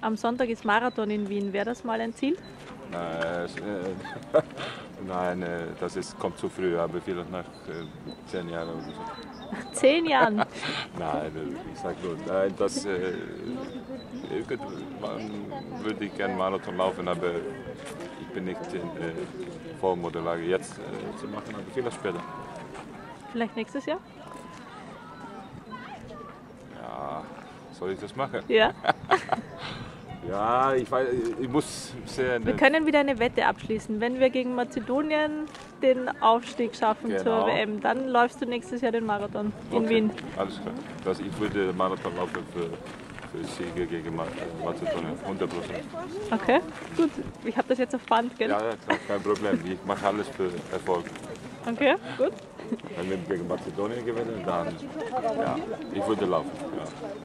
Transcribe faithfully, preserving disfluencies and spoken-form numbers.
Am Sonntag ist Marathon in Wien. Wäre das mal ein Ziel? Nein, äh, nein äh, das ist, kommt zu früh, aber vielleicht nach äh, zehn Jahren oder so. Nach zehn Jahren? Nein, ich sage nur, nein, das äh, irgendwann würde ich gerne Marathon laufen, aber ich bin nicht in äh, Form oder Lage jetzt äh, zu machen, aber vielleicht später. Vielleicht nächstes Jahr? Ja, soll ich das machen? Ja. Ja, ich, weiß, ich muss sehr... Wir können wieder eine Wette abschließen. Wenn wir gegen Mazedonien den Aufstieg schaffen Genau. zur W M, dann läufst du nächstes Jahr den Marathon in Okay, Wien. alles klar. Das, ich würde Marathon laufen für, für Siege gegen Ma- äh, Mazedonien, hundert Prozent. Okay, gut. Ich habe das jetzt auf Band, gell? Ja, ja, klar, kein Problem. Ich mache alles für Erfolg. Okay, gut. Wenn wir gegen Mazedonien gewinnen, dann ja, ich würde laufen. Ja.